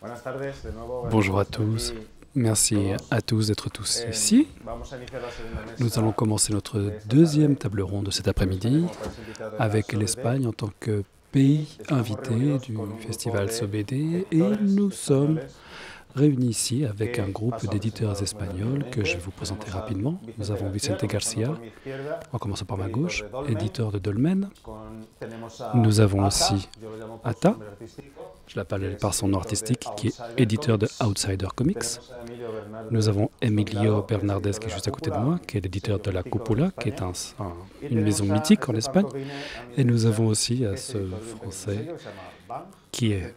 Bonjour à tous. Merci à tous d'être tous ici. Nous allons commencer notre deuxième table ronde de cet après-midi avec l'Espagne en tant que pays invité du festival SOBD et nous sommes réunis ici avec un groupe d'éditeurs espagnols que je vais vous présenter rapidement. Nous avons Vicente Garcia, en commençant par ma gauche, éditeur de Dolmen. Nous avons aussi Ata, je l'appelle par son nom artistique, qui est éditeur de Outsider Comics. Nous avons Emilio Bernardez qui est juste à côté de moi, qui est l'éditeur de La Cúpula, qui est une maison mythique en Espagne. Et nous avons aussi ce français qui est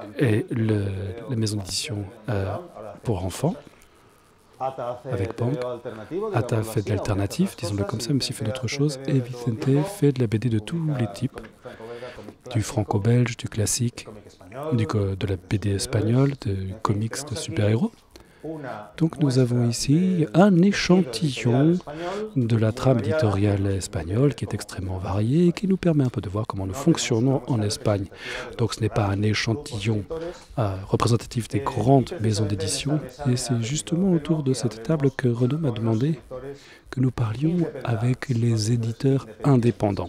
la maison d'édition pour enfants, avec Banque. Ata fait de l'alternative, disons-le comme ça, même s'il fait d'autres choses. Et Vicente fait de la BD de tous les types, du franco-belge, du classique, de la BD espagnole, du comics de super-héros. Donc nous avons ici un échantillon de la trame éditoriale espagnole qui est extrêmement variée et qui nous permet un peu de voir comment nous fonctionnons en Espagne. Donc ce n'est pas un échantillon représentatif des grandes maisons d'édition et c'est justement autour de cette table que Renaud m'a demandé que nous parlions avec les éditeurs indépendants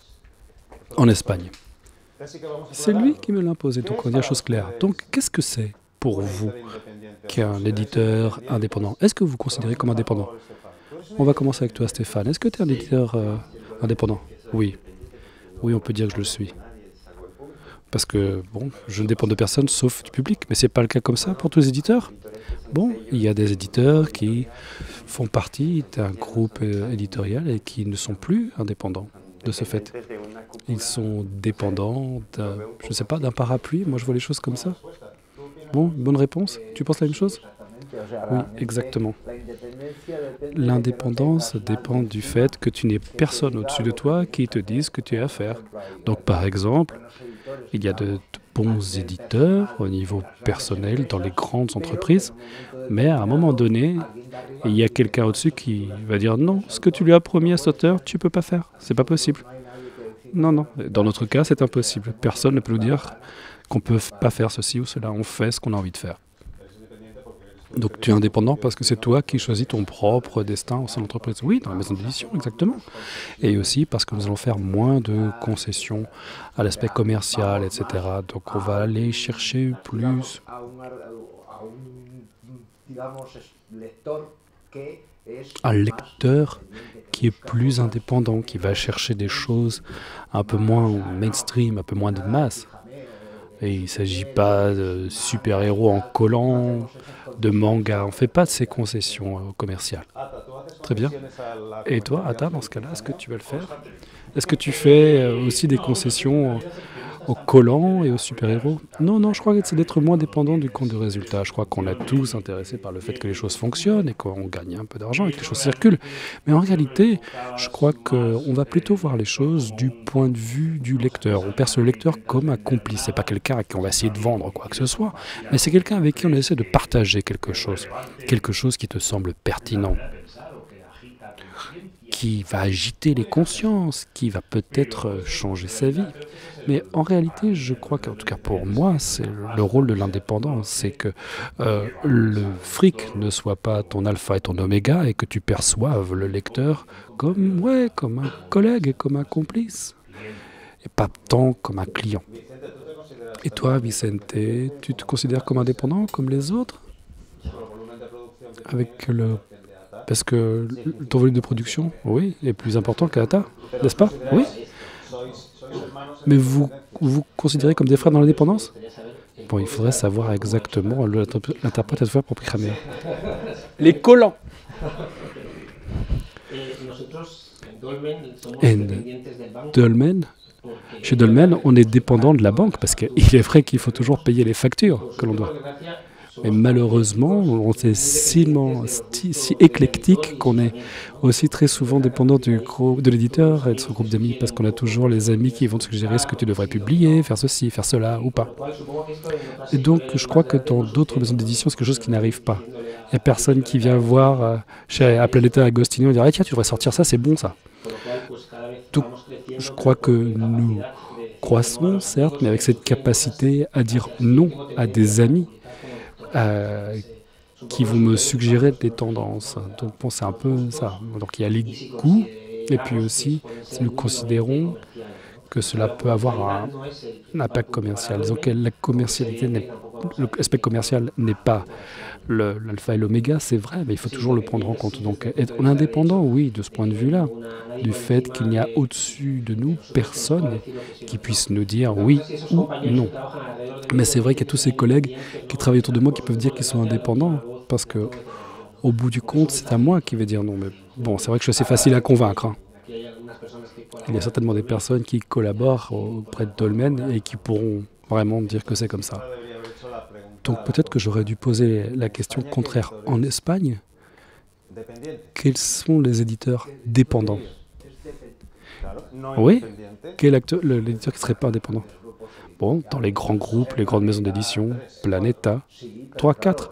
en Espagne. C'est lui qui me l'a imposé, donc on dit la chose claire. Donc qu'est-ce que c'est pour vous qu'un éditeur indépendant? Est-ce que vous vous considérez comme indépendant? On va commencer avec toi, Stéphane. Est-ce que tu es un éditeur indépendant? Oui. Oui, on peut dire que je le suis. Parce que, bon, je ne dépends de personne sauf du public. Mais ce n'est pas le cas comme ça pour tous les éditeurs. Bon, il y a des éditeurs qui font partie d'un groupe éditorial et qui ne sont plus indépendants de ce fait. Ils sont dépendants je ne sais pas, d'un parapluie. Moi, je vois les choses comme ça. Bon, bonne réponse. Tu penses la même chose? Oui, exactement. L'indépendance dépend du fait que tu n'aies personne au-dessus de toi qui te dise ce que tu as à faire. Donc, par exemple, il y a de bons éditeurs au niveau personnel dans les grandes entreprises, mais à un moment donné, il y a quelqu'un au-dessus qui va dire non, ce que tu lui as promis à cet auteur, tu ne peux pas faire. C'est pas possible. Non, non. Dans notre cas, c'est impossible. Personne ne peut nous dire qu'on ne peut pas faire ceci ou cela. On fait ce qu'on a envie de faire. Donc tu es indépendant parce que c'est toi qui choisis ton propre destin au sein de l'entreprise. Oui, dans la maison d'édition, exactement. Et aussi parce que nous allons faire moins de concessions à l'aspect commercial, etc. Donc on va aller chercher plus un lecteur qui est plus indépendant, qui va chercher des choses un peu moins mainstream, un peu moins de masse. Et il ne s'agit pas de super-héros en collant, de manga. On ne fait pas de ces concessions commerciales. Très bien. Et toi, Ata, dans ce cas-là, est-ce que tu vas le faire? Est-ce que tu fais aussi des concessions aux collants et aux super-héros? Non, non, je crois que c'est d'être moins dépendant du compte de résultat. Je crois qu'on est tous intéressés par le fait que les choses fonctionnent et qu'on gagne un peu d'argent et que les choses circulent. Mais en réalité, je crois qu'on va plutôt voir les choses du point de vue du lecteur. On perçoit le lecteur comme un complice. Ce n'est pas quelqu'un à qui on va essayer de vendre quoi que ce soit, mais c'est quelqu'un avec qui on essaie de partager quelque chose qui te semble pertinent, qui va agiter les consciences, qui va peut-être changer sa vie. Mais en réalité, je crois qu'en tout cas pour moi, c'est le rôle de l'indépendant, c'est que le fric ne soit pas ton alpha et ton oméga et que tu perçoives le lecteur comme un collègue et comme un complice, et pas tant comme un client. Et toi, Vicente, tu te considères comme indépendant, comme les autres? Parce que ton volume de production, oui, est plus important qu'Ata, n'est-ce pas? Oui. Mais vous vous considérez comme des frères dans l'indépendance? Bon, il faudrait savoir exactement l'interprète à faire pour cramer. Les collants. Et Dolmen, chez Dolmen, on est dépendant de la banque parce qu'il est vrai qu'il faut toujours payer les factures que l'on doit. Mais malheureusement, on est si éclectique qu'on est aussi très souvent dépendant de l'éditeur et de son groupe d'amis, parce qu'on a toujours les amis qui vont te suggérer ce que tu devrais publier, faire ceci, faire cela ou pas. Et donc, je crois que dans d'autres maisons d'édition, c'est quelque chose qui n'arrive pas. Il n'y a personne qui vient voir à Planeta Agostino et dire « Tiens, tu devrais sortir ça, c'est bon ça ». Donc, je crois que nous croissons, certes, mais avec cette capacité à dire non à des amis qui vont me suggérer des tendances. Donc bon, c'est un peu ça. Donc il y a les goûts, et puis aussi, si nous considérons que cela peut avoir un impact commercial. Disons que la commercialité l'aspect commercial n'est pas l'alpha et l'oméga, c'est vrai, mais il faut toujours le prendre en compte. Donc être indépendant, oui, de ce point de vue-là, du fait qu'il n'y a au-dessus de nous personne qui puisse nous dire oui ou non. Mais c'est vrai qu'il y a tous ces collègues qui travaillent autour de moi qui peuvent dire qu'ils sont indépendants, parce que au bout du compte, c'est à moi qui vais dire non. Mais bon, c'est vrai que je suis assez facile à convaincre, hein. Il y a certainement des personnes qui collaborent auprès de Dolmen et qui pourront vraiment dire que c'est comme ça. Donc peut-être que j'aurais dû poser la question contraire. En Espagne, quels sont les éditeurs dépendants? Oui, quel l'éditeur qui ne serait pas indépendant? Bon, dans les grands groupes, les grandes maisons d'édition, Planeta, 3, 4.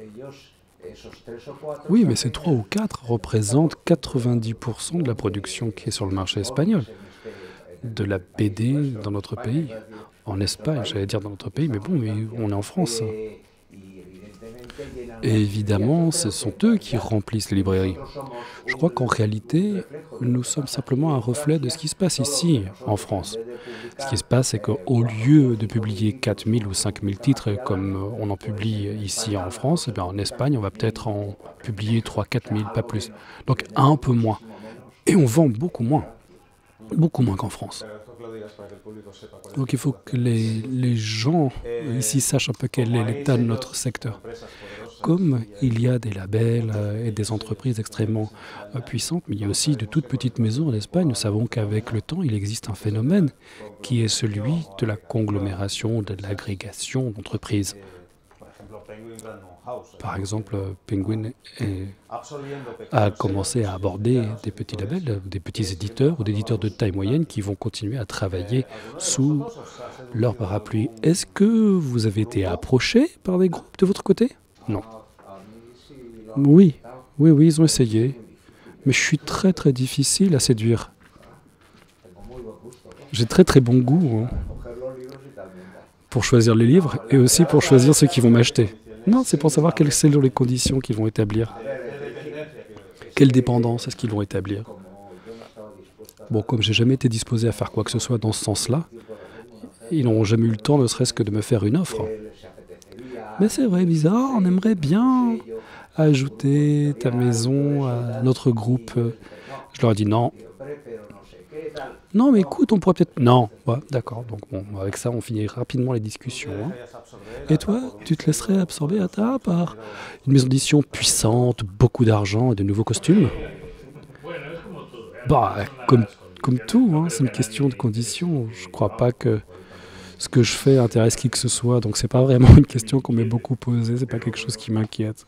Oui, mais ces 3 ou 4 représentent 90% de la production qui est sur le marché espagnol, de la BD dans notre pays. En Espagne, j'allais dire dans notre pays, mais bon, mais on est en France. Et évidemment, ce sont eux qui remplissent les librairies. Je crois qu'en réalité, nous sommes simplement un reflet de ce qui se passe ici, en France. Ce qui se passe, c'est qu'au lieu de publier 4000 ou 5000 titres comme on en publie ici en France, eh bien en Espagne, on va peut-être en publier 3-4 000, pas plus. Donc un peu moins. Et on vend beaucoup moins qu'en France. Donc il faut que les gens ici sachent un peu quel est l'état de notre secteur. Comme il y a des labels et des entreprises extrêmement puissantes, mais il y a aussi de toutes petites maisons en Espagne. Nous savons qu'avec le temps, il existe un phénomène qui est celui de la conglomération, de l'agrégation d'entreprises. Par exemple, Penguin a commencé à aborder des petits labels, des petits éditeurs ou des éditeurs de taille moyenne qui vont continuer à travailler sous leur parapluie. Est-ce que vous avez été approché par des groupes de votre côté? Non. Oui, ils ont essayé. Mais je suis très très difficile à séduire. J'ai très très bon goût pour choisir les livres et aussi pour choisir ceux qui vont m'acheter. Non, c'est pour savoir quelles sont les conditions qu'ils vont établir. Quelle dépendance est-ce qu'ils vont établir? Bon, comme j'ai jamais été disposé à faire quoi que ce soit dans ce sens-là, ils n'auront jamais eu le temps, ne serait-ce que de me faire une offre. Mais c'est vrai, bizarre, on aimerait bien ajouter ta maison à notre groupe. Je leur ai dit non. Non, mais écoute, on pourrait peut-être... Non, ouais, d'accord. Donc bon, avec ça, on finit rapidement les discussions. Hein. Et toi, tu te laisserais absorber à par une maison d'édition puissante, beaucoup d'argent et de nouveaux costumes? Bah, comme tout, hein, c'est une question de conditions. Je ne crois pas que ce que je fais intéresse qui que ce soit. Donc c'est pas vraiment une question qu'on m'ait beaucoup posée. C'est pas quelque chose qui m'inquiète.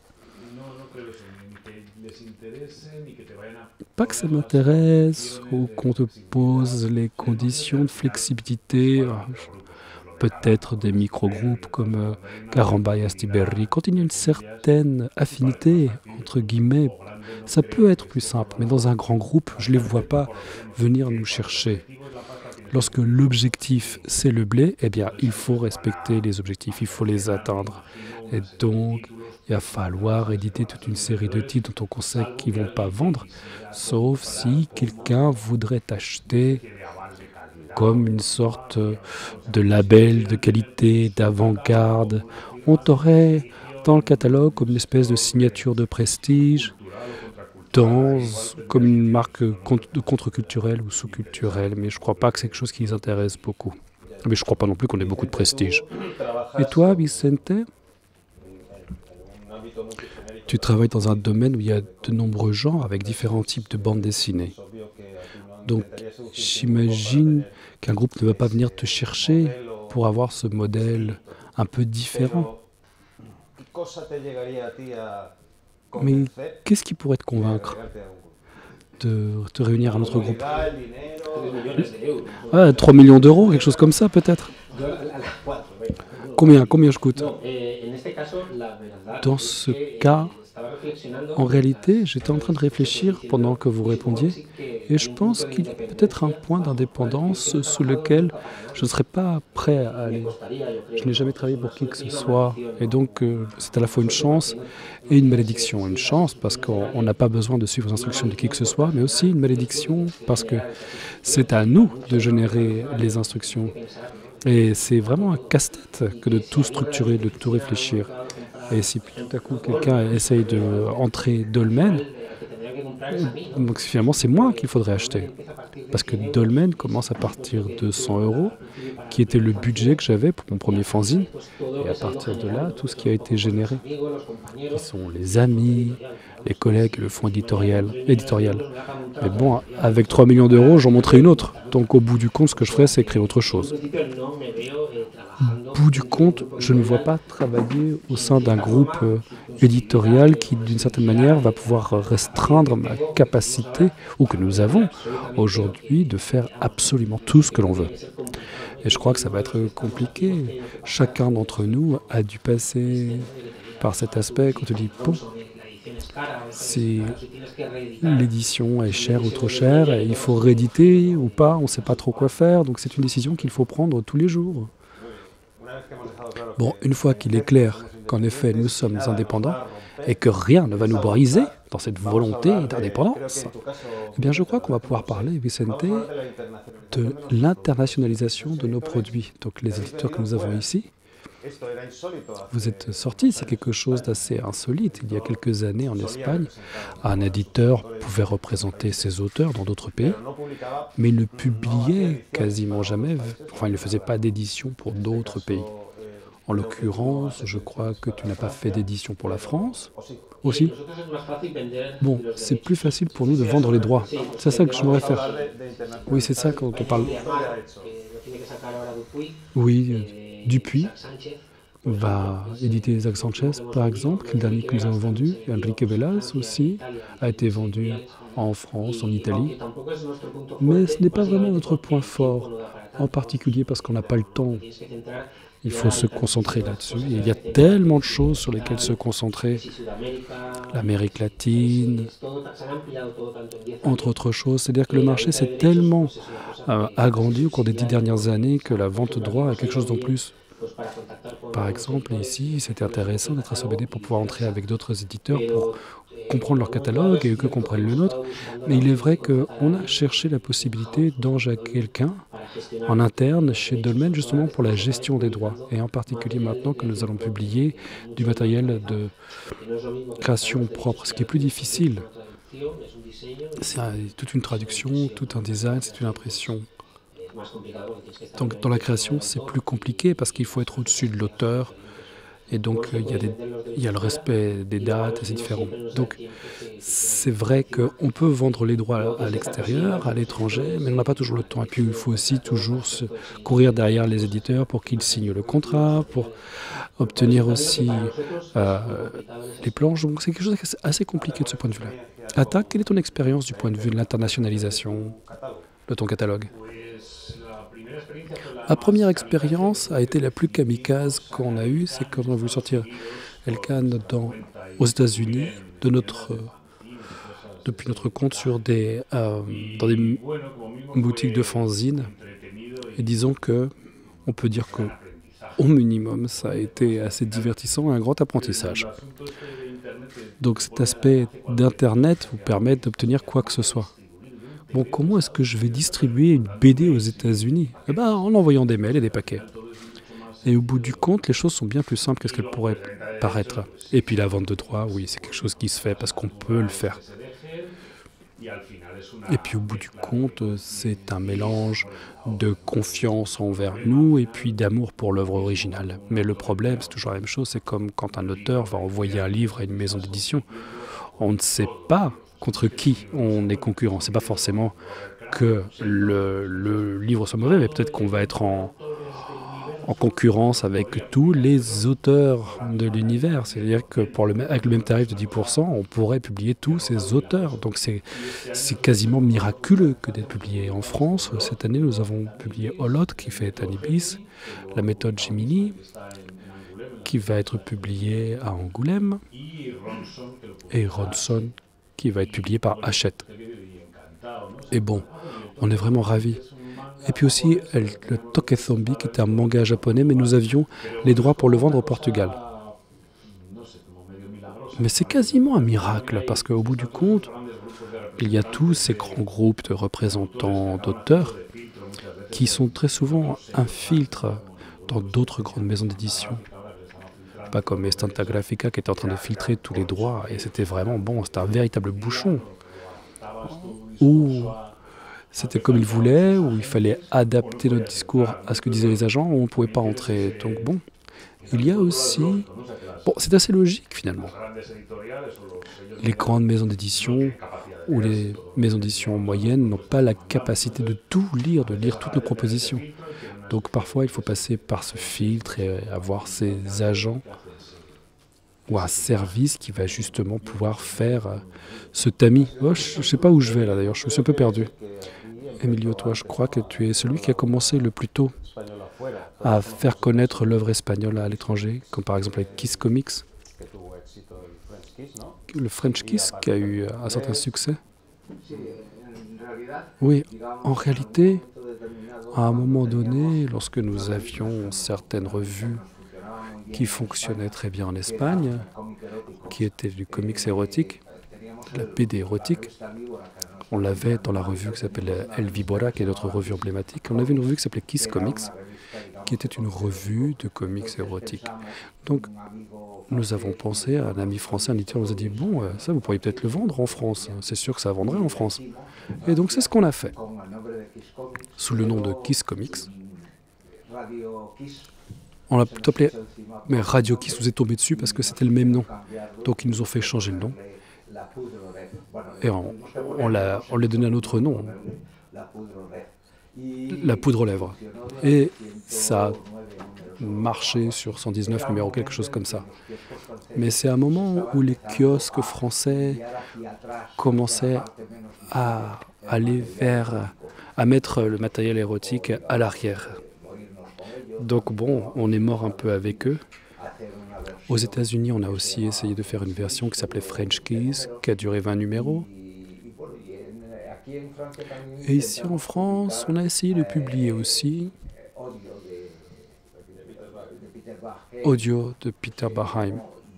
Pas que ça m'intéresse ou qu'on te pose les conditions de flexibilité. Peut-être des micro-groupes comme Caramba et Astiberri. Quand il y a une certaine affinité, entre guillemets, ça peut être plus simple. Mais dans un grand groupe, je ne les vois pas venir nous chercher. Lorsque l'objectif, c'est le blé, eh bien, il faut respecter les objectifs, il faut les atteindre. Et donc, il va falloir éditer toute une série de titres dont on sait qu'ils ne vont pas vendre, sauf si quelqu'un voudrait acheter comme une sorte de label de qualité, d'avant-garde. On t'aurait dans le catalogue comme une espèce de signature de prestige, comme une marque contre-culturelle ou sous-culturelle, mais je ne crois pas que c'est quelque chose qui les intéresse beaucoup. Mais je ne crois pas non plus qu'on ait beaucoup de prestige. Et toi, Vicente? Tu travailles dans un domaine où il y a de nombreux genres avec différents types de bandes dessinées. Donc, j'imagine qu'un groupe ne va pas venir te chercher pour avoir ce modèle un peu différent. Mais qu'est-ce qui pourrait te convaincre de te réunir à notre groupe? 3 millions d'euros, quelque chose comme ça peut-être. Combien je coûte? Dans ce cas, En réalité, j'étais en train de réfléchir pendant que vous répondiez, et je pense qu'il y a peut-être un point d'indépendance sous lequel je ne serais pas prêt à aller. Je n'ai jamais travaillé pour qui que ce soit, et donc c'est à la fois une chance et une malédiction. Une chance parce qu'on n'a pas besoin de suivre les instructions de qui que ce soit, mais aussi une malédiction parce que c'est à nous de générer les instructions. Et c'est vraiment un casse-tête que de tout structurer, de tout réfléchir. Et si tout à coup quelqu'un essaye d'entrer Dolmen, donc finalement c'est moi qu'il faudrait acheter. Parce que Dolmen commence à partir de 100 €, qui était le budget que j'avais pour mon premier fanzine. Et à partir de là, tout ce qui a été généré, qui sont les amis, les collègues, le fonds éditorial. Mais bon, avec 3 millions d'euros, j'en montrerai une autre. Donc au bout du compte, ce que je ferai, c'est créer autre chose. Au bout du compte, je ne me vois pas travailler au sein d'un groupe éditorial qui, d'une certaine manière, va pouvoir restreindre ma capacité, ou que nous avons aujourd'hui, de faire absolument tout ce que l'on veut. Et je crois que ça va être compliqué. Chacun d'entre nous a dû passer par cet aspect quand on dit « bon, si l'édition est chère ou trop chère, il faut rééditer ou pas, on ne sait pas trop quoi faire, donc c'est une décision qu'il faut prendre tous les jours. » Bon, une fois qu'il est clair qu'en effet nous sommes indépendants et que rien ne va nous briser dans cette volonté d'indépendance, eh bien je crois qu'on va pouvoir parler, Vicente, de l'internationalisation de nos produits. Donc les éditeurs que nous avons ici, vous êtes sortis, c'est quelque chose d'assez insolite. Il y a quelques années en Espagne, un éditeur pouvait représenter ses auteurs dans d'autres pays, mais il ne publiait quasiment jamais, enfin il ne faisait pas d'édition pour d'autres pays. En l'occurrence, je crois que tu n'as pas fait d'édition pour la France aussi. Bon, c'est plus facile pour nous de vendre les droits. C'est ça que je me réfère. Oui, c'est ça quand on parle. Oui, Dupuis va éditer Zach Sanchez, par exemple, le dernier que nous avons vendu. Enrique Velas aussi a été vendu en France, en Italie. Mais ce n'est pas vraiment notre point fort, en particulier parce qu'on n'a pas le temps. Il faut se concentrer là-dessus. Il y a tellement de choses sur lesquelles se concentrer. L'Amérique latine, entre autres choses. C'est-à-dire que le marché s'est tellement agrandi au cours des 10 dernières années que la vente de droits est quelque chose d'en plus. Par exemple, ici, c'était intéressant d'être assobédé pour pouvoir entrer avec d'autres éditeurs pour comprendre leur catalogue et eux que comprennent le nôtre. Mais il est vrai qu'on a cherché la possibilité d'engager quelqu'un en interne chez Dolmen justement pour la gestion des droits. Et en particulier maintenant que nous allons publier du matériel de création propre, ce qui est plus difficile. C'est toute une traduction, tout un design, c'est une impression. Donc dans la création, c'est plus compliqué parce qu'il faut être au-dessus de l'auteur. Et donc, il y a le respect des dates, et c'est différent. Donc, c'est vrai qu'on peut vendre les droits à l'extérieur, à l'étranger, mais on n'a pas toujours le temps. Et puis, il faut aussi toujours courir derrière les éditeurs pour qu'ils signent le contrat, pour obtenir aussi les planches. Donc, c'est quelque chose d'assez compliqué de ce point de vue-là. Atta, quelle est ton expérience du point de vue de l'internationalisation de ton catalogue ? La première expérience a été la plus kamikaze qu'on a eue, c'est quand on a voulu sortir Elkan aux États-Unis depuis notre compte dans des boutiques de fanzines. Et disons que on peut dire qu'au minimum, ça a été assez divertissant et un grand apprentissage. Donc cet aspect d'Internet vous permet d'obtenir quoi que ce soit. Bon, comment est-ce que je vais distribuer une BD aux États-Unis ? Eh bien, en envoyant des mails et des paquets. Et au bout du compte, les choses sont bien plus simples que ce qu'elles pourraient paraître. Et puis la vente de droits, oui, c'est quelque chose qui se fait parce qu'on peut le faire. Et puis au bout du compte, c'est un mélange de confiance envers nous et puis d'amour pour l'œuvre originale. Mais le problème, c'est toujours la même chose, c'est comme quand un auteur va envoyer un livre à une maison d'édition. On ne sait pas contre qui on est concurrent. C'est pas forcément que le livre soit mauvais, mais peut-être qu'on va être en concurrence avec tous les auteurs de l'univers. C'est-à-dire que avec le même tarif de 10%, on pourrait publier tous ces auteurs. Donc c'est quasiment miraculeux que d'être publié en France. Cette année, nous avons publié Olot, qui fait Anibis, la méthode Gemini. qui va être publié à Angoulême, et Ronson, qui va être publié par Hachette. Et bon, on est vraiment ravis. Et puis aussi le Toque Zombie, qui est un manga japonais, mais nous avions les droits pour le vendre au Portugal. Mais c'est quasiment un miracle, parce qu'au bout du compte, il y a tous ces grands groupes de représentants d'auteurs qui sont très souvent un filtre dans d'autres grandes maisons d'édition. Pas comme Estanta Grafica qui était en train de filtrer tous les droits, et c'était vraiment bon, c'était un véritable bouchon. Où c'était comme ils voulaient, où il fallait adapter notre discours à ce que disaient les agents, où on ne pouvait pas entrer. Donc bon, il y a aussi... Bon, c'est assez logique finalement. Les grandes maisons d'édition ou les maisons d'édition moyennes n'ont pas la capacité de tout lire, de lire toutes nos propositions. Donc parfois, il faut passer par ce filtre et avoir ces agents ou un service qui va justement pouvoir faire ce tamis. Oh, je ne sais pas où je vais là d'ailleurs, je me suis un peu perdu. Emilio, toi, je crois que tu es celui qui a commencé le plus tôt à faire connaître l'œuvre espagnole à l'étranger, comme par exemple avec Kiss Comics. Le French Kiss qui a eu un certain succès. Oui, en réalité, à un moment donné, lorsque nous avions certaines revues qui fonctionnaient très bien en Espagne, qui étaient du comics érotique, de la BD érotique, on l'avait dans la revue qui s'appelle El Vibora, qui est notre revue emblématique. On avait une revue qui s'appelait Kiss Comics, qui était une revue de comics érotiques. Donc, nous avons pensé à un ami français, un éditeur, nous a dit « Bon, ça, vous pourriez peut-être le vendre en France. C'est sûr que ça vendrait en France. » Et donc, c'est ce qu'on a fait. Sous le nom de Kiss Comics. On l'a plutôt appelé... Mais Radio Kiss nous est tombé dessus parce que c'était le même nom. Donc, ils nous ont fait changer le nom. Et on lui a donné un autre nom. La poudre aux lèvres. Et ça a marché sur 119 numéros, quelque chose comme ça. Mais c'est un moment où les kiosques français commençaient à aller à mettre le matériel érotique à l'arrière. Donc bon, on est mort un peu avec eux. Aux États-Unis, on a aussi essayé de faire une version qui s'appelait French Kiss, qui a duré 20 numéros. Et ici en France, on a essayé de publier aussi Audio de Peter Barheim.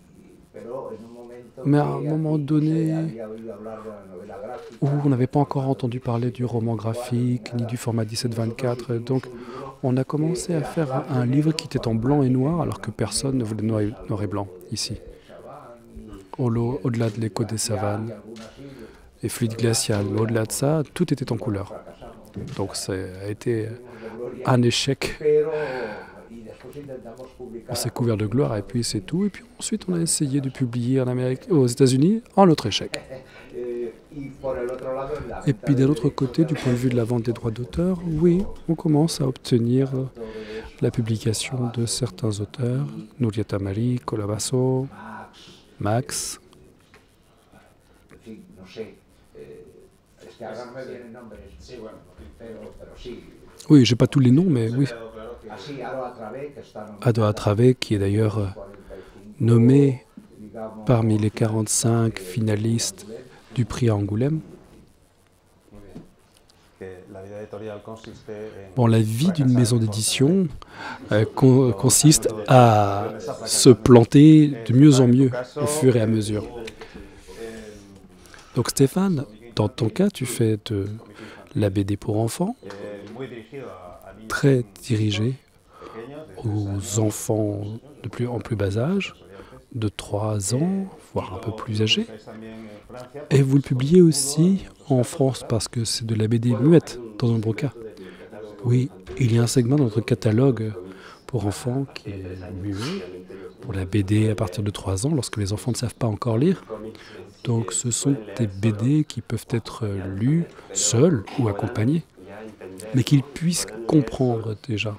Mais à un moment donné, où on n'avait pas encore entendu parler du roman graphique, ni du format 17-24, donc on a commencé à faire un livre qui était en blanc et noir, alors que personne ne voulait noir et blanc, ici. Au-delà de l'écho des savanes et fluide glacial, mais au-delà de ça, tout était en couleur. Donc ça a été un échec. On s'est couvert de gloire et puis c'est tout. Et puis ensuite, on a essayé de publier en Amérique, aux États-Unis, un autre échec. Et puis d'un autre côté, du point de vue de la vente des droits d'auteur, oui, on commence à obtenir la publication de certains auteurs, Nuria Tamari, Colabasso, Max. Oui, j'ai pas tous les noms, mais oui. Ado Atrave, qui est d'ailleurs nommé parmi les 45 finalistes du prix à Angoulême. Bon, la vie d'une maison d'édition consiste à se planter de mieux en mieux au fur et à mesure. Donc Stéphane, dans ton cas, tu fais de la BD pour enfants, très dirigée aux enfants en plus bas âge, de 3 ans, voire un peu plus âgés. Et vous le publiez aussi en France parce que c'est de la BD muette dans un broca. Oui, il y a un segment dans notre catalogue pour enfants qui est muet, pour la BD à partir de 3 ans, lorsque les enfants ne savent pas encore lire. Donc ce sont des BD qui peuvent être lus seuls ou accompagnés, mais qu'ils puissent comprendre déjà.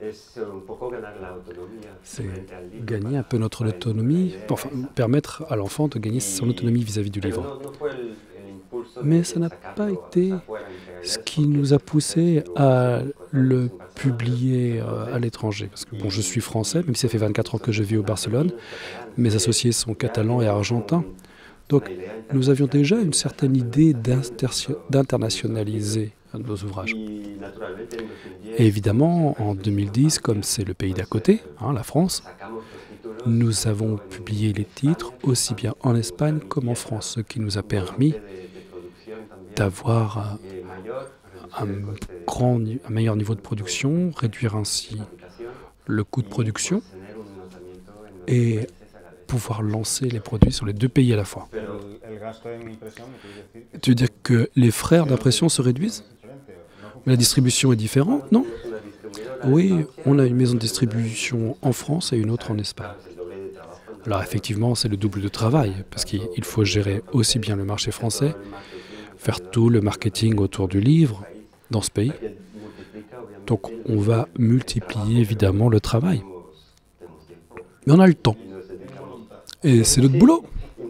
C'est gagner un peu notre autonomie, enfin permettre à l'enfant de gagner son autonomie vis-à-vis du livre. mais ça n'a pas été ce qui nous a poussé à le publier à l'étranger. Parce que bon, je suis français, même si ça fait 24 ans que je vis au Barcelone, mes associés sont catalans et argentins. Donc nous avions déjà une certaine idée d'internationaliser nos ouvrages. Et évidemment, en 2010, comme c'est le pays d'à côté, la France, nous avons publié les titres aussi bien en Espagne comme en France, ce qui nous a permis d'avoir un meilleur niveau de production, réduire ainsi le coût de production et pouvoir lancer les produits sur les deux pays à la fois. Tu veux dire que les frais d'impression se réduisent? La distribution est différente, non? Oui, on a une maison de distribution en France et une autre en Espagne. Alors effectivement, c'est le double de travail, parce qu'il faut gérer aussi bien le marché français, faire tout le marketing autour du livre dans ce pays. Donc on va multiplier évidemment le travail. Mais on a le temps. Et c'est notre boulot.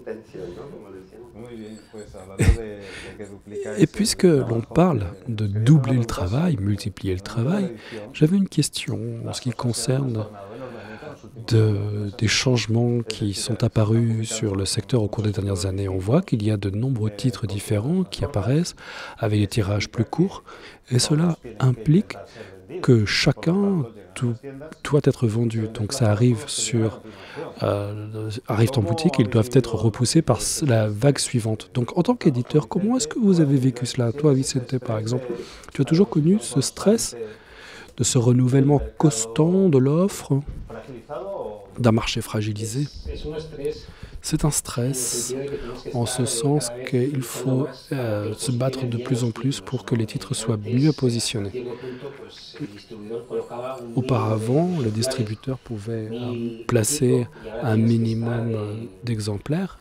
Et puisque l'on parle de doubler le travail, multiplier le travail, j'avais une question en ce qui concerne des changements qui sont apparus sur le secteur au cours des dernières années. On voit qu'il y a de nombreux titres différents qui apparaissent avec des tirages plus courts, et cela implique que chacun doit être vendu. Donc ça arrive en boutique, ils doivent être repoussés par la vague suivante. Donc en tant qu'éditeur, comment est-ce que vous avez vécu cela? Toi, Vicente, par exemple, tu as toujours connu ce stress de ce renouvellement constant de l'offre, d'un marché fragilisé? C'est un stress en ce sens qu'il faut se battre de plus en plus pour que les titres soient mieux positionnés. Auparavant, le distributeur pouvait placer un minimum d'exemplaires.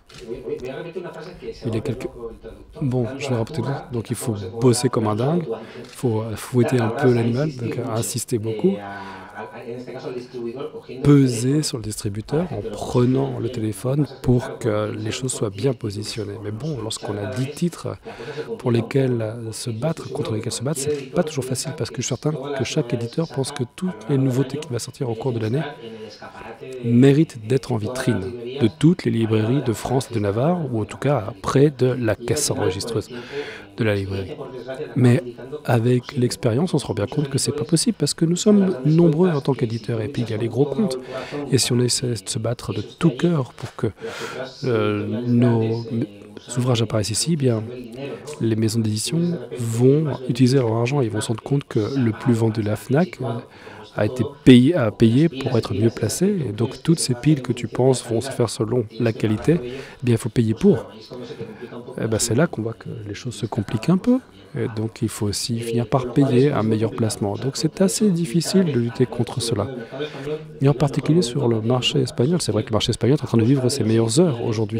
Bon, je vais répéter. Donc il faut bosser comme un dingue, il faut fouetter un peu l'animal, donc insister beaucoup, peser sur le distributeur en prenant le téléphone pour que les choses soient bien positionnées. Mais bon, lorsqu'on a 10 titres pour lesquels se battre, contre lesquels se battre, c'est pas toujours facile parce que je suis certain que chaque éditeur pense que toutes les nouveautés qui vont sortir au cours de l'année méritent d'être en vitrine de toutes les librairies de France et de Navarre, ou en tout cas près de la caisse enregistreuse de la librairie. Mais avec l'expérience, on se rend bien compte que c'est pas possible parce que nous sommes nombreux en tant qu'éditeurs et puis il y a les gros comptes. Et si on essaie de se battre de tout cœur pour que nos ouvrages apparaissent ici, eh bien, les maisons d'édition vont utiliser leur argent. Ils vont se rendre compte que le plus vendu de la FNAC a été payé pour être mieux placé. Et donc toutes ces piles que tu penses vont se faire selon la qualité, eh bien, il faut payer pour. Et ben, c'est là qu'on voit que les choses se compliquent un peu. Et donc il faut aussi finir par payer un meilleur placement. Donc c'est assez difficile de lutter contre cela. Et en particulier sur le marché espagnol. C'est vrai que le marché espagnol est en train de vivre ses meilleures heures aujourd'hui,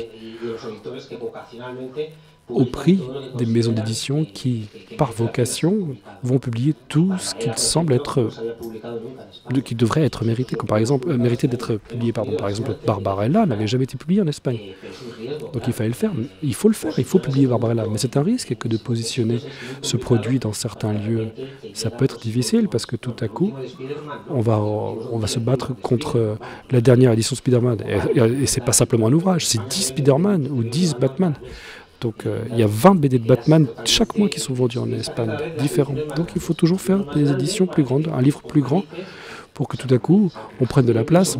au prix des maisons d'édition qui, par vocation, vont publier tout ce qu'il semble être, qui devrait être mérité, comme par exemple, mérité d'être publié. Par exemple, Barbarella n'avait jamais été publié en Espagne. Donc il fallait le faire, il faut le faire, il faut publier Barbarella. Mais c'est un risque que de positionner ce produit dans certains lieux. Ça peut être difficile parce que tout à coup, on va se battre contre la dernière édition de Spider-Man. Et c'est pas simplement un ouvrage, c'est 10 Spider-Man ou 10 Batman. Donc il y a 20 BD de Batman chaque mois qui sont vendus en Espagne, différents. Donc il faut toujours faire des éditions plus grandes, un livre plus grand, pour que tout à coup, on prenne de la place,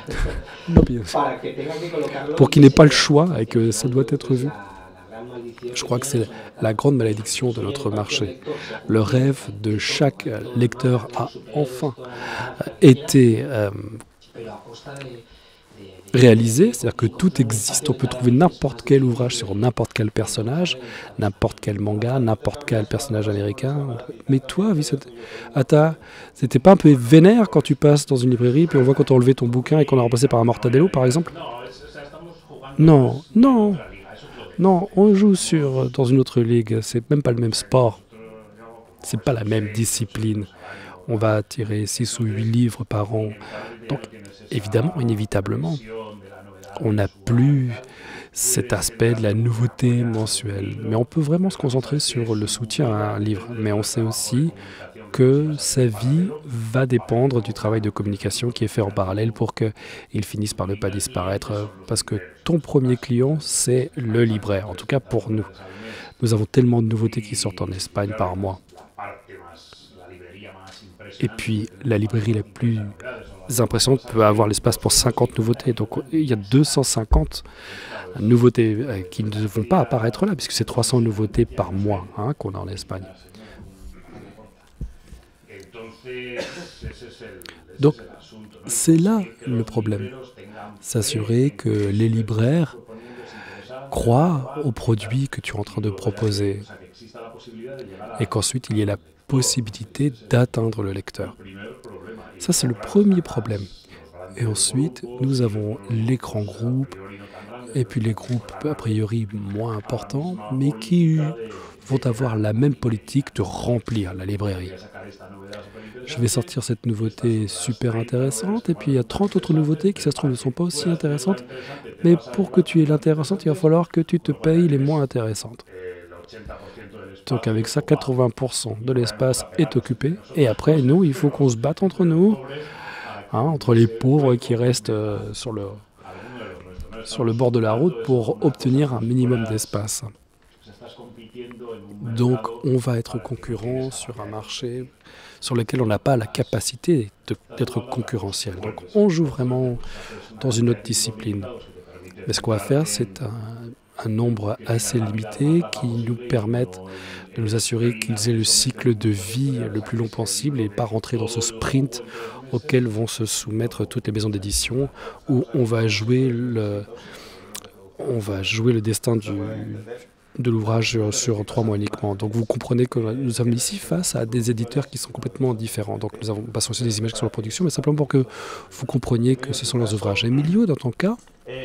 pour qu'il n'ait pas le choix et que ça doit être vu. Je crois que c'est la grande malédiction de notre marché. Le rêve de chaque lecteur a enfin été réalisé, c'est-à-dire que tout existe, on peut trouver n'importe quel ouvrage sur n'importe quel personnage, n'importe quel manga, n'importe quel personnage américain. Mais toi, Vicente, c'était pas un peu vénère quand tu passes dans une librairie, puis on voit quand on a enlevé ton bouquin et qu'on a remplacé par un Mortadelo, par exemple? Non, on joue dans une autre ligue, c'est même pas le même sport, c'est pas la même discipline. On va tirer 6 ou 8 livres par an. Donc, évidemment, inévitablement, on n'a plus cet aspect de la nouveauté mensuelle. Mais on peut vraiment se concentrer sur le soutien à un livre. Mais on sait aussi que sa vie va dépendre du travail de communication qui est fait en parallèle pour qu'il finisse par ne pas disparaître. Parce que ton premier client, c'est le libraire, en tout cas pour nous. Nous avons tellement de nouveautés qui sortent en Espagne par mois. Et puis, la librairie la plus impressionnante peut avoir l'espace pour 50 nouveautés. Donc, il y a 250 nouveautés qui ne vont pas apparaître là, puisque c'est 300 nouveautés par mois qu'on a en Espagne. Donc, c'est là le problème. S'assurer que les libraires croient aux produits que tu es en train de proposer et qu'ensuite il y ait la possibilité d'atteindre le lecteur. Ça, c'est le premier problème. Et ensuite, nous avons les grands groupes et puis les groupes a priori moins importants, mais qui vont avoir la même politique de remplir la librairie. Je vais sortir cette nouveauté super intéressante, et puis il y a 30 autres nouveautés qui, ça se trouve, ne sont pas aussi intéressantes, mais pour que tu aies l'intéressante, il va falloir que tu te payes les moins intéressantes. Donc avec ça, 80% de l'espace est occupé, et après, nous, il faut qu'on se batte entre nous, entre les pauvres qui restent sur le bord de la route pour obtenir un minimum d'espace. Donc, on va être concurrent sur un marché sur lequel on n'a pas la capacité d'être concurrentiel. Donc, on joue vraiment dans une autre discipline. Mais ce qu'on va faire, c'est un nombre assez limité qui nous permette de nous assurer qu'ils aient le cycle de vie le plus long possible et pas rentrer dans ce sprint auquel vont se soumettre toutes les maisons d'édition où on va jouer le destin de l'ouvrage sur 3 mois uniquement. Donc vous comprenez que nous sommes ici face à des éditeurs qui sont complètement différents. Donc nous avons pas sorti des images qui sont en production, mais simplement pour que vous compreniez que ce sont leurs ouvrages. Emilio, dans ton cas,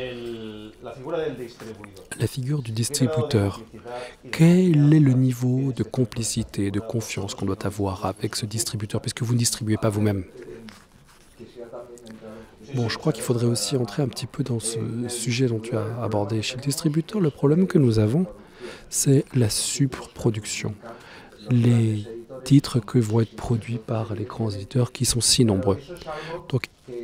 la figure du distributeur. Quel est le niveau de complicité, de confiance qu'on doit avoir avec ce distributeur, puisque vous ne distribuez pas vous-même? Bon, je crois qu'il faudrait aussi entrer un petit peu dans ce sujet dont tu as abordé. Chez le distributeur, le problème que nous avons, c'est la surproduction. Les titres que vont être produits par les grands éditeurs qui sont si nombreux. Donc,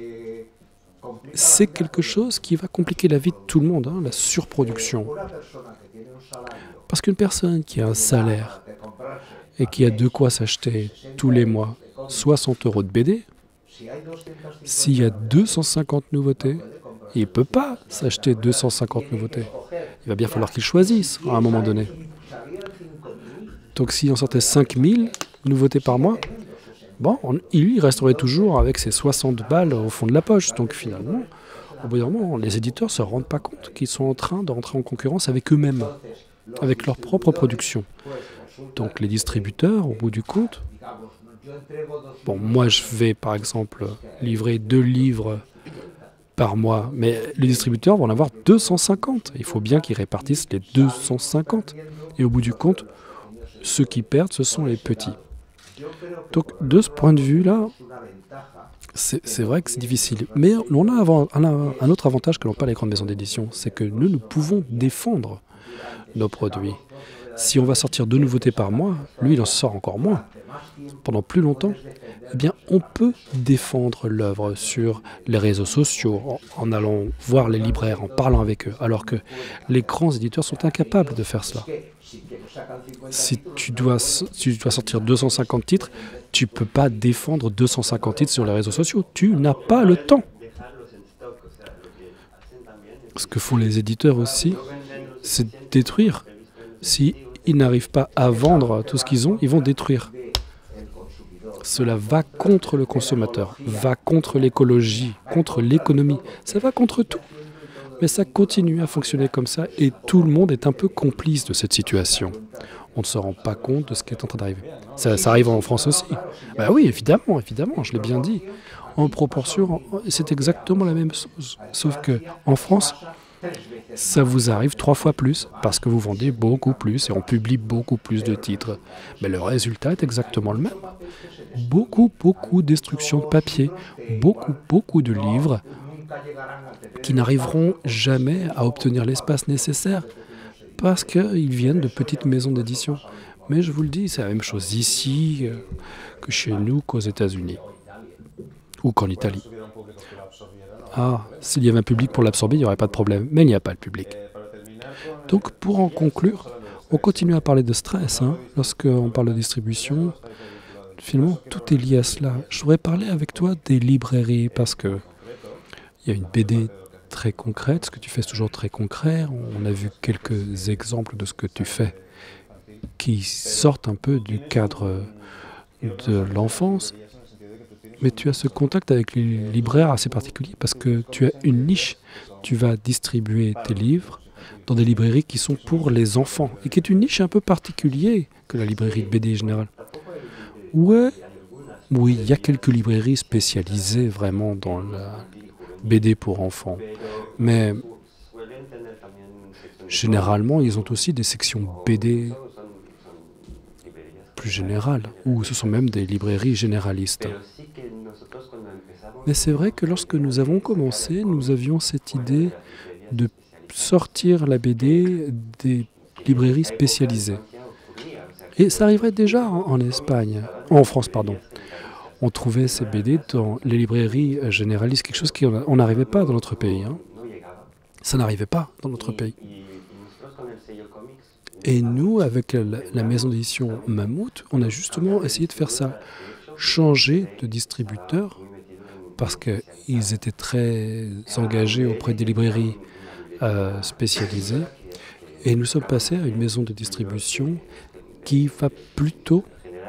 c'est quelque chose qui va compliquer la vie de tout le monde, la surproduction. Parce qu'une personne qui a un salaire et qui a de quoi s'acheter tous les mois 60 € de BD, s'il y a 250 nouveautés, il ne peut pas s'acheter 250 nouveautés. Il va bien falloir qu'il choisisse à un moment donné. Donc s'il en sortait 5000 nouveautés par mois, bon, il resterait toujours avec ses 60 balles au fond de la poche. Donc finalement, au bout d'un moment, les éditeurs ne se rendent pas compte qu'ils sont en train de rentrer en concurrence avec eux-mêmes, avec leur propre production. Donc les distributeurs, au bout du compte, bon, moi je vais par exemple livrer 2 livres par mois, mais les distributeurs vont en avoir 250. Il faut bien qu'ils répartissent les 250. Et au bout du compte, ceux qui perdent, ce sont les petits. Donc de ce point de vue-là, c'est vrai que c'est difficile. Mais on a un autre avantage que n'ont pas les grandes maisons d'édition, c'est que nous pouvons défendre nos produits. Si on va sortir 2 nouveautés par mois, lui il en sort encore moins. Pendant plus longtemps, eh bien, on peut défendre l'œuvre sur les réseaux sociaux, en allant voir les libraires, en parlant avec eux, alors que les grands éditeurs sont incapables de faire cela. Si tu dois sortir 250 titres, tu ne peux pas défendre 250 titres sur les réseaux sociaux. Tu n'as pas le temps. Ce que font les éditeurs aussi, c'est détruire. S'ils n'arrivent pas à vendre tout ce qu'ils ont, ils vont détruire. Cela va contre le consommateur, va contre l'écologie, contre l'économie. Ça va contre tout. Mais ça continue à fonctionner comme ça et tout le monde est un peu complice de cette situation. On ne se rend pas compte de ce qui est en train d'arriver. Ça arrive en France aussi. Ben oui, évidemment, je l'ai bien dit. En proportion, c'est exactement la même chose. Sauf qu'en France, ça vous arrive 3 fois plus parce que vous vendez beaucoup plus et on publie beaucoup plus de titres. Mais le résultat est exactement le même. Beaucoup de destruction de papier, beaucoup de livres qui n'arriveront jamais à obtenir l'espace nécessaire parce qu'ils viennent de petites maisons d'édition. Mais je vous le dis, c'est la même chose ici que chez nous, qu'aux États-Unis ou qu'en Italie. Ah, s'il y avait un public pour l'absorber, il n'y aurait pas de problème, mais il n'y a pas de public. Donc, pour en conclure, on continue à parler de stress. Lorsqu'on parle de distribution, finalement, tout est lié à cela. Je voudrais parler avec toi des librairies parce que il y a une BD très concrète. Ce que tu fais, c'est toujours très concret. On a vu quelques exemples de ce que tu fais qui sortent un peu du cadre de l'enfance. Mais tu as ce contact avec les libraires assez particulier parce que tu as une niche. Tu vas distribuer tes livres dans des librairies qui sont pour les enfants et qui est une niche un peu particulière que la librairie de BD générale. Ouais, oui, il y a quelques librairies spécialisées vraiment dans la BD pour enfants, mais généralement, ils ont aussi des sections BD plus générales, ou ce sont même des librairies généralistes. Mais c'est vrai que lorsque nous avons commencé, nous avions cette idée de sortir la BD des librairies spécialisées. Et ça arriverait déjà en France, pardon. On trouvait ces BD dans les librairies généralistes, quelque chose qu'on n'arrivait pas dans notre pays. Ça n'arrivait pas dans notre pays. Et nous, avec la maison d'édition Mammouth, on a justement essayé de faire ça, changer de distributeur, parce qu'ils étaient très engagés auprès des librairies spécialisées. Et nous sommes passés à une maison de distribution qui va plutôt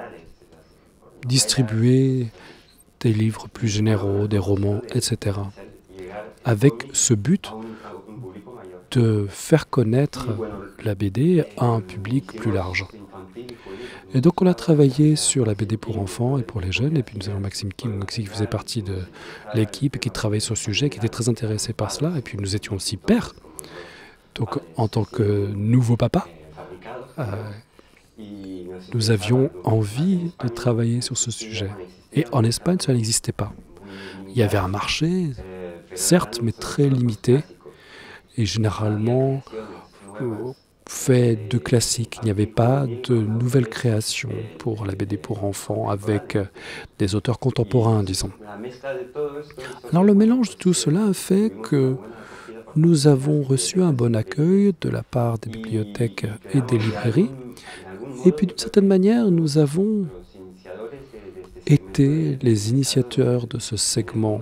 distribuer des livres plus généraux, des romans, etc. Avec ce but de faire connaître la BD à un public plus large. Et donc on a travaillé sur la BD pour enfants et pour les jeunes, et puis nous avons Maxime King qui faisait partie de l'équipe et qui travaillait sur le sujet, qui était très intéressé par cela, et puis nous étions aussi pères. Donc en tant que nouveau papa, nous avions envie de travailler sur ce sujet. Et en Espagne, ça n'existait pas. Il y avait un marché, certes, mais très limité, et généralement fait de classiques. Il n'y avait pas de nouvelles créations pour la BD pour enfants avec des auteurs contemporains, disons. Alors le mélange de tout cela a fait que nous avons reçu un bon accueil de la part des bibliothèques et des librairies. Et puis d'une certaine manière, nous avons été les initiateurs de ce segment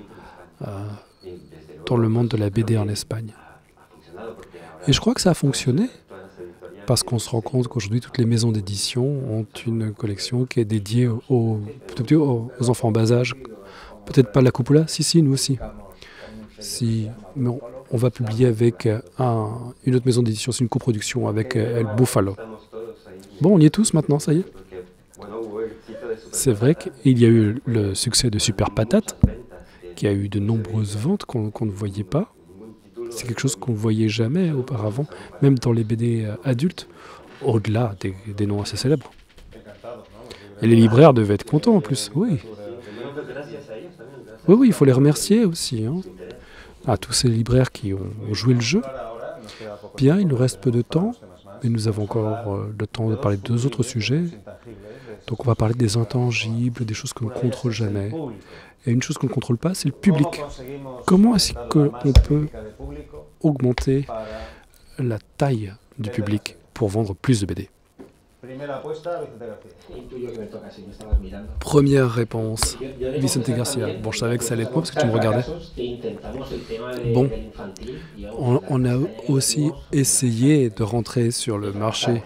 dans le monde de la BD en Espagne. Et je crois que ça a fonctionné, parce qu'on se rend compte qu'aujourd'hui, toutes les maisons d'édition ont une collection qui est dédiée aux enfants en bas âge. Peut-être pas la Cupula, si, nous aussi. Si, mais on va publier avec une autre maison d'édition, c'est une coproduction avec El Búfalo. Bon, on y est tous maintenant, ça y est. C'est vrai qu'il y a eu le succès de Super Patate, qui a eu de nombreuses ventes qu'on ne voyait pas. C'est quelque chose qu'on ne voyait jamais auparavant, même dans les BD adultes, au-delà des noms assez célèbres. Et les libraires devaient être contents en plus, oui. Oui, il faut les remercier aussi, à tous ces libraires qui ont joué le jeu. Bien, il nous reste peu de temps, mais nous avons encore le temps de parler de deux autres sujets. Donc on va parler des intangibles, des choses qu'on ne contrôle jamais. Et une chose qu'on ne contrôle pas, c'est le public. Comment est-ce qu'on peut augmenter la taille du public pour vendre plus de BD? Première réponse, Vicente Garcia. Bon, je savais que ça allait être moi parce que tu me regardais. Bon, on a aussi essayé de rentrer sur le marché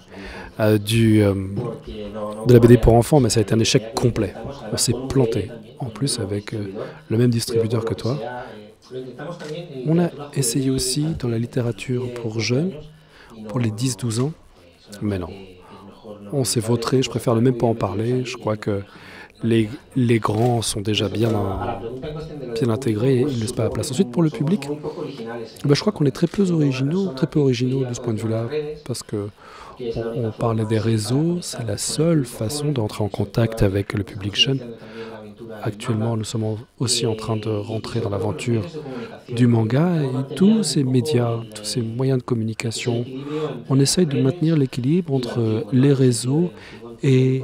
de la BD pour enfants, mais ça a été un échec complet. On s'est planté. En plus, avec le même distributeur que toi. On a essayé aussi dans la littérature pour jeunes, pour les 10-12 ans, mais non. On s'est vautré, je préfère ne même pas en parler. Je crois que les grands sont déjà bien intégrés et ils ne laissent pas la place. Ensuite, pour le public, je crois qu'on est très peu originaux de ce point de vue-là, parce que on parlait des réseaux, c'est la seule façon d'entrer en contact avec le public jeune. actuellement, nous sommes aussi en train de rentrer dans l'aventure du manga et tous ces médias, tous ces moyens de communication. On essaye de maintenir l'équilibre entre les réseaux et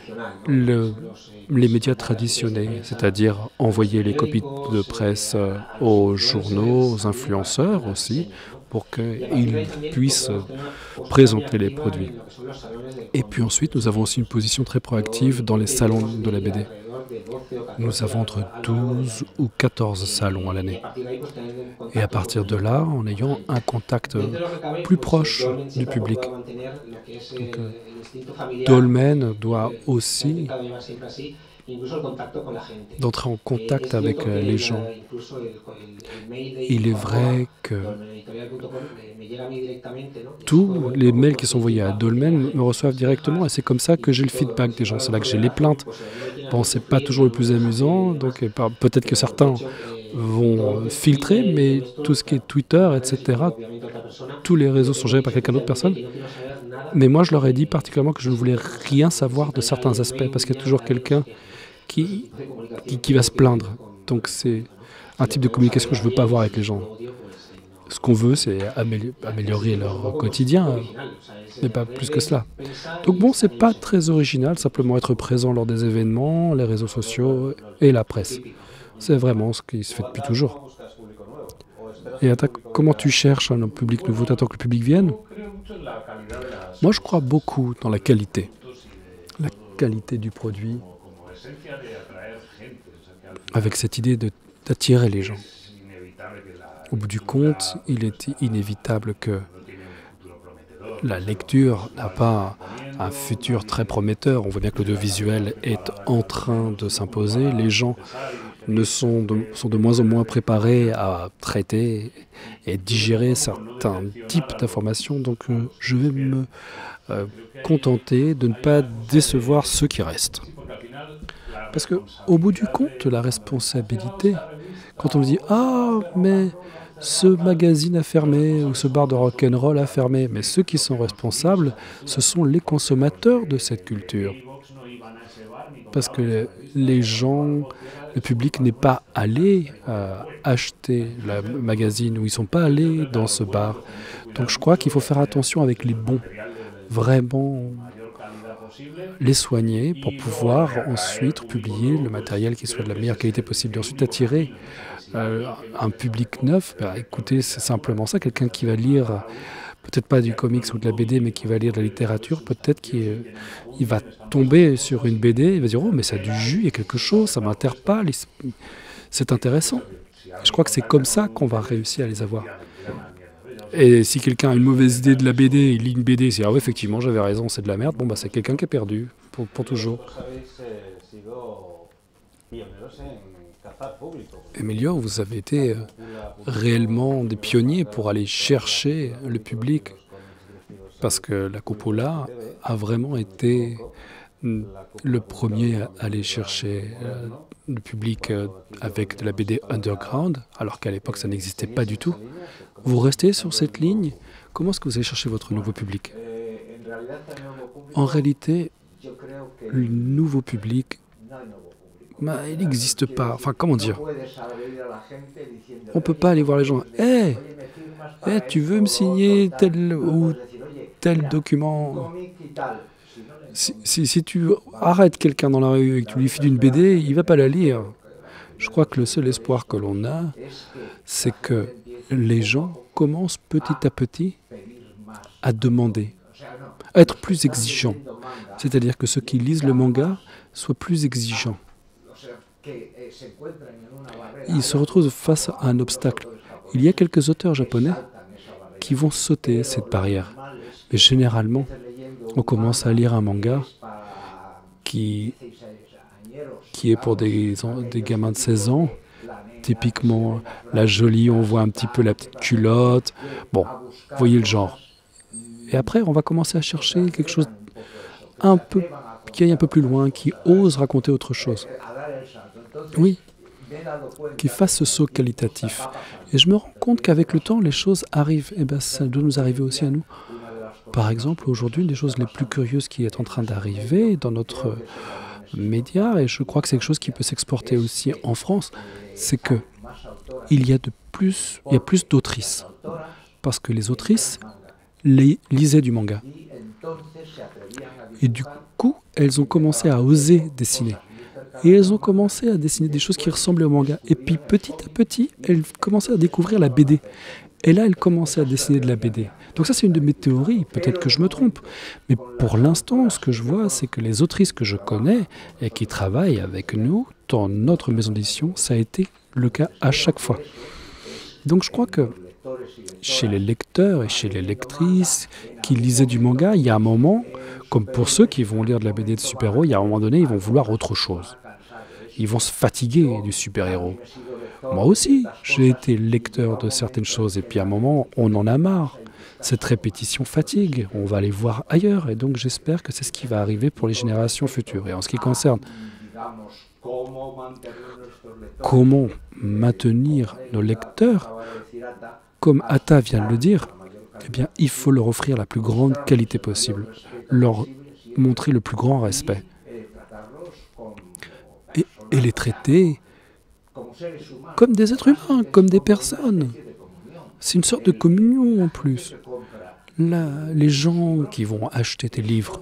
les médias traditionnels, c'est-à-dire envoyer les copies de presse aux journaux, aux influenceurs aussi, pour qu'ils puissent présenter les produits. Et puis ensuite, nous avons aussi une position très proactive dans les salons de la BD. Nous avons entre 12 ou 14 salons à l'année. Et à partir de là, en ayant un contact plus proche du public. Donc, Dolmen doit aussi d'entrer en contact avec les gens. Il est vrai que tous les mails qui sont envoyés à Dolmen me reçoivent directement et c'est comme ça que j'ai le feedback des gens. C'est là que j'ai les plaintes. Bon, c'est pas toujours le plus amusant, donc peut-être que certains vont filtrer, mais tout ce qui est Twitter, etc., tous les réseaux sont gérés par quelqu'un d'autre personne. Mais moi, je leur ai dit particulièrement que je ne voulais rien savoir de certains aspects, parce qu'il y a toujours quelqu'un qui va se plaindre. Donc c'est un type de communication que je ne veux pas avoir avec les gens. Ce qu'on veut, c'est améliorer leur quotidien, mais pas plus que cela. Donc bon, c'est pas très original, simplement être présent lors des événements, les réseaux sociaux et la presse. C'est vraiment ce qui se fait depuis toujours. Et comment tu cherches un public nouveau? Tu attends que le public vienne? Moi, je crois beaucoup dans la qualité du produit, avec cette idée d'attirer les gens. Au bout du compte, il est inévitable que la lecture n'a pas un futur très prometteur. On voit bien que l'audiovisuel est en train de s'imposer. Les gens sont de moins en moins préparés à traiter et digérer certains types d'informations. Donc je vais me contenter de ne pas décevoir ceux qui restent. Parce qu'au bout du compte, la responsabilité, quand on me dit « Ah, mais ce magazine a fermé » ou « ce bar de rock'n'roll a fermé », mais ceux qui sont responsables, ce sont les consommateurs de cette culture. Parce que les gens, le public n'est pas allé acheter le magazine ou ils ne sont pas allés dans ce bar. Donc je crois qu'il faut faire attention avec les bons, vraiment les soigner pour pouvoir ensuite publier le matériel qui soit de la meilleure qualité possible. Et ensuite attirer un public neuf, écoutez, c'est simplement ça, quelqu'un qui va lire, peut-être pas du comics ou de la BD, mais qui va lire de la littérature, peut-être qu'il va tomber sur une BD, il va dire « Oh, mais ça a du jus, il y a quelque chose, ça m'interpelle, c'est intéressant ». Je crois que c'est comme ça qu'on va réussir à les avoir. Et si quelqu'un a une mauvaise idée de la BD, il lit une BD, il dit « Ah oui, effectivement, j'avais raison, c'est de la merde », bon, c'est quelqu'un qui est perdu, pour toujours. Emilio, vous avez été réellement des pionniers pour aller chercher le public, parce que la Coppola a vraiment été le premier à aller chercher le public avec de la BD underground, alors qu'à l'époque ça n'existait pas du tout. Vous restez sur cette ligne? Comment est-ce que vous allez chercher votre nouveau public? En réalité, le nouveau public, il n'existe pas. Enfin, comment dire? On ne peut pas aller voir les gens. Hey, tu veux me signer tel ou tel document? Si tu arrêtes quelqu'un dans la rue et que tu lui files une BD, il ne va pas la lire. Je crois que le seul espoir que l'on a, c'est que les gens commencent petit à petit à demander, à être plus exigeants. C'est-à-dire que ceux qui lisent le manga soient plus exigeants. Ils se retrouvent face à un obstacle. Il y a quelques auteurs japonais qui vont sauter cette barrière. Mais généralement, on commence à lire un manga qui est pour des gamins de 16 ans. Typiquement, la jolie, on voit un petit peu la petite culotte. Bon, vous voyez le genre. Et après, on va commencer à chercher quelque chose qui aille un peu plus loin, qui ose raconter autre chose. Oui, qui fasse ce saut qualitatif. Et je me rends compte qu'avec le temps, les choses arrivent. Et bien, ça doit nous arriver aussi à nous. Par exemple, aujourd'hui, une des choses les plus curieuses qui est en train d'arriver dans notre médias, et je crois que c'est quelque chose qui peut s'exporter aussi en France, c'est que il y a plus d'autrices, parce que les autrices lisaient du manga. Et du coup, elles ont commencé à oser dessiner. Et elles ont commencé à dessiner des choses qui ressemblaient au manga. Et puis petit à petit, elles commençaient à découvrir la BD. Et là, elles commençaient à dessiner de la BD. Donc ça, c'est une de mes théories. Peut-être que je me trompe. Mais pour l'instant, ce que je vois, c'est que les autrices que je connais et qui travaillent avec nous dans notre maison d'édition, ça a été le cas à chaque fois. Donc je crois que chez les lecteurs et chez les lectrices qui lisaient du manga, il y a un moment, comme pour ceux qui vont lire de la BD de super-héros, il y a un moment donné, ils vont vouloir autre chose. Ils vont se fatiguer du super-héros. Moi aussi, j'ai été lecteur de certaines choses, et puis à un moment, on en a marre. Cette répétition fatigue, on va aller voir ailleurs, et donc j'espère que c'est ce qui va arriver pour les générations futures. Et en ce qui concerne comment maintenir nos lecteurs, comme Atta vient de le dire, eh bien, il faut leur offrir la plus grande qualité possible, leur montrer le plus grand respect et les traiter comme des êtres humains, comme des personnes. C'est une sorte de communion en plus. Là, les gens qui vont acheter tes livres,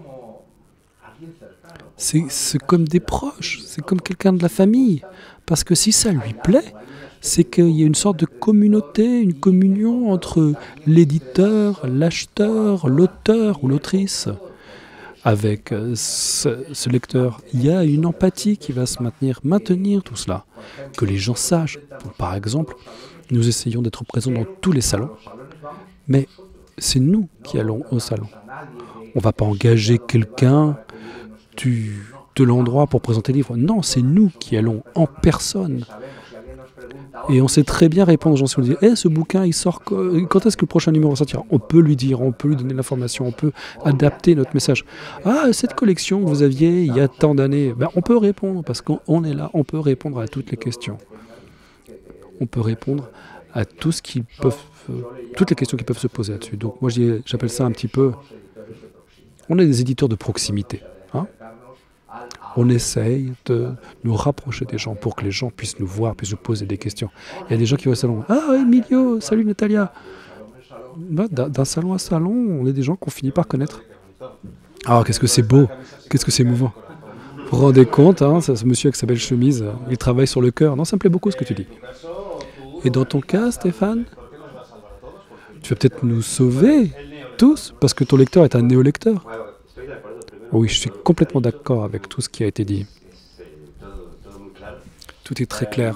c'est comme des proches, c'est comme quelqu'un de la famille. Parce que si ça lui plaît, c'est qu'il y a une sorte de communauté, une communion entre l'éditeur, l'acheteur, l'auteur ou l'autrice. Avec ce lecteur, il y a une empathie qui va se maintenir tout cela. Que les gens sachent. Par exemple, nous essayons d'être présents dans tous les salons, mais c'est nous qui allons au salon. On ne va pas engager quelqu'un de l'endroit pour présenter le livre. Non, c'est nous qui allons en personne. Et on sait très bien répondre aux gens. Si on dit « ce bouquin, il sort quand est-ce que le prochain numéro sortira ?» On peut lui dire, on peut lui donner l'information, on peut adapter notre message. « Ah, cette collection que vous aviez il y a tant d'années. » On peut répondre, parce qu'on est là, on peut répondre à toutes les questions. On peut répondre à tout ce qu'ils peuvent, toutes les questions qui peuvent se poser là-dessus. Donc moi, j'appelle ça un petit peu... On est des éditeurs de proximité. Hein. On essaye de nous rapprocher des gens pour que les gens puissent nous voir, puissent nous poser des questions. Il y a des gens qui vont au salon. « Ah, Emilio, salut Natalia !» D'un salon à salon, on est des gens qu'on finit par connaître. Ah, qu'est-ce que c'est beau, qu'est-ce que c'est émouvant. Vous vous rendez compte, hein, ce monsieur avec sa belle chemise, il travaille sur le cœur. Non, ça me plaît beaucoup ce que tu dis. Et dans ton cas, Stéphane, tu vas peut-être nous sauver tous, parce que ton lecteur est un néo-lecteur. Oui, je suis complètement d'accord avec tout ce qui a été dit. Tout est très clair.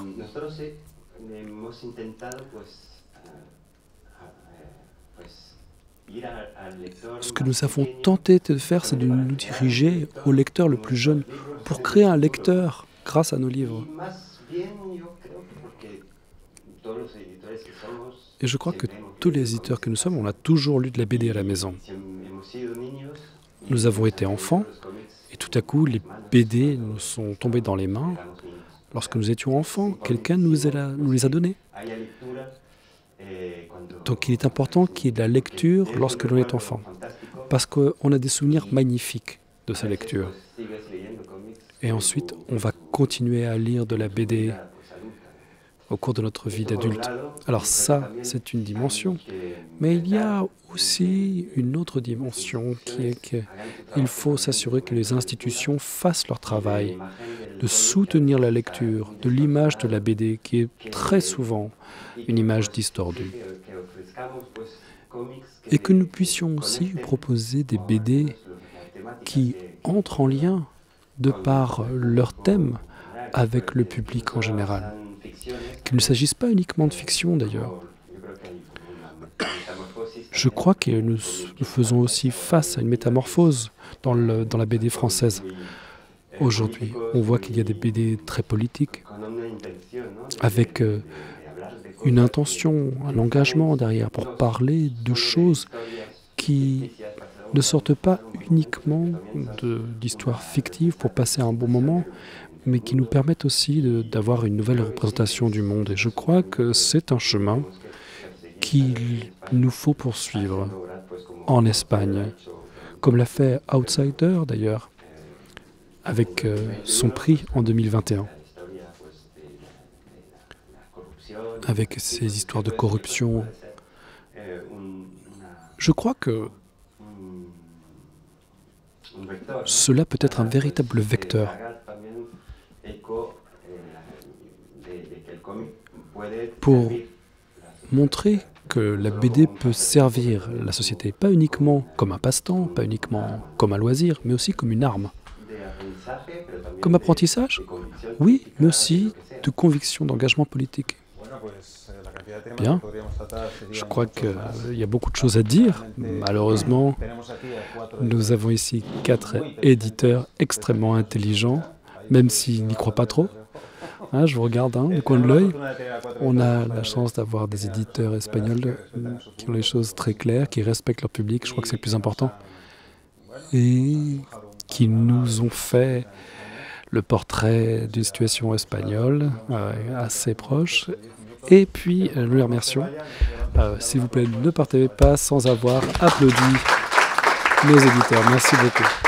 Ce que nous avons tenté de faire, c'est de nous diriger au lecteur le plus jeune, pour créer un lecteur grâce à nos livres. Et je crois que tous les éditeurs que nous sommes, on a toujours lu de la BD à la maison. Nous avons été enfants, et tout à coup, les BD nous sont tombés dans les mains. Lorsque nous étions enfants, quelqu'un nous les a donnés. Donc il est important qu'il y ait de la lecture lorsque l'on est enfant, parce qu'on a des souvenirs magnifiques de sa lecture. Et ensuite, on va continuer à lire de la BD au cours de notre vie d'adulte. Alors ça, c'est une dimension. Mais il y a aussi une autre dimension qui est qu'il faut s'assurer que les institutions fassent leur travail, de soutenir la lecture, de l'image de la BD, qui est très souvent une image distordue. Et que nous puissions aussi proposer des BD qui entrent en lien, de par leur thème, avec le public en général. Qu'il ne s'agisse pas uniquement de fiction d'ailleurs. Je crois que nous faisons aussi face à une métamorphose dans la BD française. Aujourd'hui, on voit qu'il y a des BD très politiques, avec une intention, un engagement derrière, pour parler de choses qui ne sortent pas uniquement d'histoires fictives pour passer un bon moment, mais qui nous permettent aussi d'avoir une nouvelle représentation du monde. Et je crois que c'est un chemin qu'il nous faut poursuivre en Espagne, comme l'a fait Outsider d'ailleurs, avec son prix en 2021, avec ces histoires de corruption. Je crois que cela peut être un véritable vecteur pour montrer que la BD peut servir la société, pas uniquement comme un passe-temps, pas uniquement comme un loisir, mais aussi comme une arme. Comme apprentissage, oui, mais aussi de conviction, d'engagement politique. Bien, je crois qu'il y a beaucoup de choses à dire. Malheureusement, nous avons ici 4 éditeurs extrêmement intelligents, même s'ils n'y croient pas trop. Hein, je vous regarde du coin de l'œil. On a la chance d'avoir des éditeurs espagnols qui ont les choses très claires, qui respectent leur public, je crois que c'est le plus important, et qui nous ont fait le portrait d'une situation espagnole assez proche. Et puis, nous les remercions. S'il vous plaît, ne partez pas sans avoir applaudi nos éditeurs. Merci beaucoup.